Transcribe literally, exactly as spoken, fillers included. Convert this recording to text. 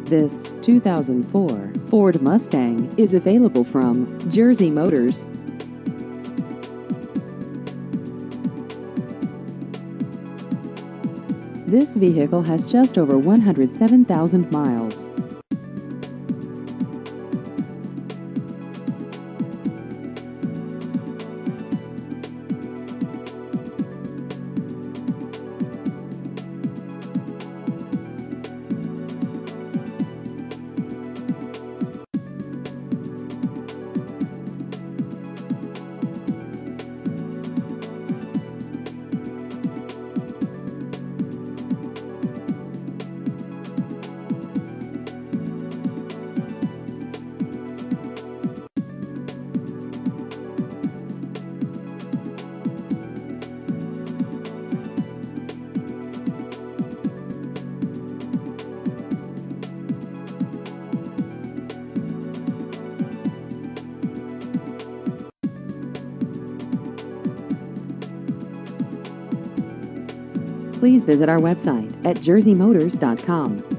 This two thousand four Ford Mustang is available from Jersey Motors. This vehicle has just over one hundred seven thousand miles. Please visit our website at jersey motors dot com.